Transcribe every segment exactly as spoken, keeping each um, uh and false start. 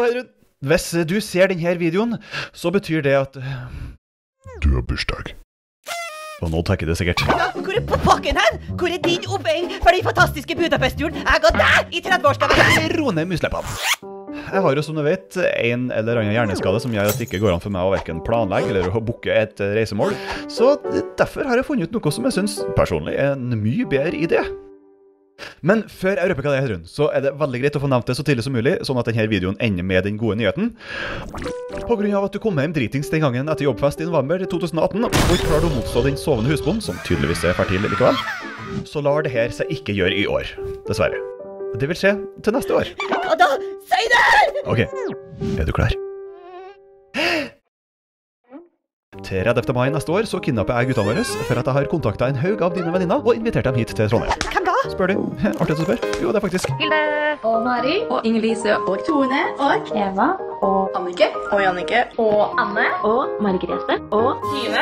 Heidrun. Hvis du ser denne videoen, så betyr det at du har bursdag. Og nå takker det sikkert. Ja, hvor er pakken hen? Hvor er din oppveiing for den fantastiske Budapest-turen jeg ga deg i tretti-årsdagen? Ro ned musleppene. Jeg har jo, som du vet, en eller annen hjerneskade som gjør at det ikke går an for meg å hverken planlegge eller å booke et reisemål. Så derfor har jeg funnet ut noe som jeg synes personlig er en mye bedre idé. Men før jeg røper hva det er, så er det veldig greit å få nevnt det så tidlig som mulig, sånn at denne videoen ender med den gode nyheten. På grunn av at du kom hjem dritings den gangen etter jobbfest i november to tusen atten, og ikke klarer å motstå den sovende husbonden, som tydeligvis er fertil likevel, så lar det her seg ikke gjøre i år, dessverre. Det vil skje til neste år. Hva da? Si det! Ok, er du klar? tredivte mai neste år så kidnapper jeg guttene våre for at jeg har kontaktet en haug av dine venninner og invitert dem hit til Trondheim. Hvem da? Spør du? Artig å spørre. Jo, det er faktisk Hilde og Mari og Inger-Lise og Tone og Eva og Annike og Jannicke og Anne og Margrethe og Tine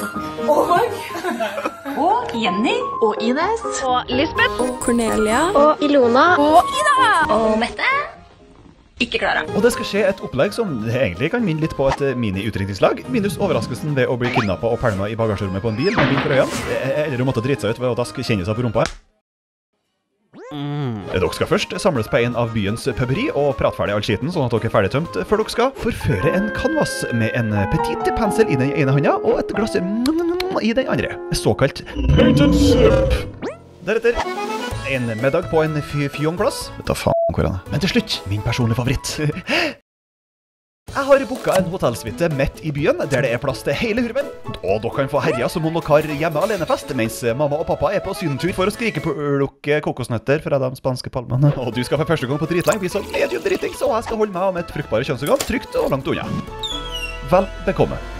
og og Jenny og Ines og Lisbeth og Cornelia og Ilona og Ida og Mette. Ikke Klara. Og det skal skje et opplegg som egentlig kan minne litt på et mini-utdrikningslag, minus overraskelsen ved å bli kidnappet og pælmet i bagasjerommet på en bil med bind for øynene, eller å måtte drite seg ut ved å daske kjennelser på rumpa. Mm. Dere skal først samles på en av byens puberi og prate ferdig all skiten, sånn at dere er ferdig tømt, før dere skal forføre en canvas med en petit pensel i den ene handa og et glass i den andre. Såkalt paintmanship. Deretter en middag på en fjongplass. Vet da faen hvor han er. Men til slutt, min personlige favoritt. Jeg har booket en hotellsuite midt i byen, der det er plass til hele hurven. Og dere kan få herja som om dere har hjemme alenefest, mens mamma og pappa er på sydentur for å skrike på lukke kokosnøtter fra de spanske palmene. Og du skal for første gang på dritleng bli så medium driting, så jeg skal holde meg med et fruktbare kjønnsorgan trygt og langt unna. Vel bekomme.